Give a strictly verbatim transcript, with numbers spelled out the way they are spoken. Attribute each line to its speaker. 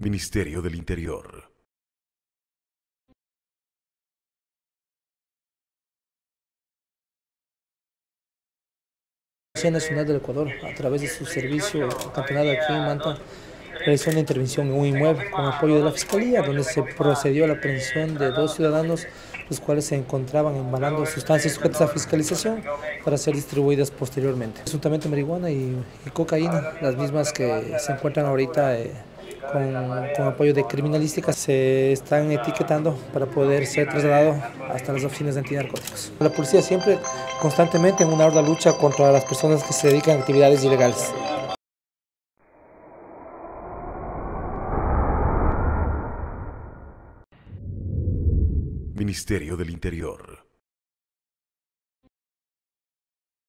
Speaker 1: Ministerio del Interior.
Speaker 2: La Policía Nacional del Ecuador, a través de su servicio cantonal aquí en Manta, realizó una intervención en un inmueble con apoyo de la Fiscalía, donde se procedió a la aprehensión de dos ciudadanos, los cuales se encontraban embalando sustancias sujetas a fiscalización para ser distribuidas posteriormente. Presuntamente marihuana y, y cocaína, las mismas que se encuentran ahorita eh, con, con apoyo de criminalística, se están etiquetando para poder ser trasladados hasta las oficinas de antinarcóticos. La policía siempre, constantemente, en una ardua lucha contra las personas que se dedican a actividades ilegales.
Speaker 1: Ministerio del Interior.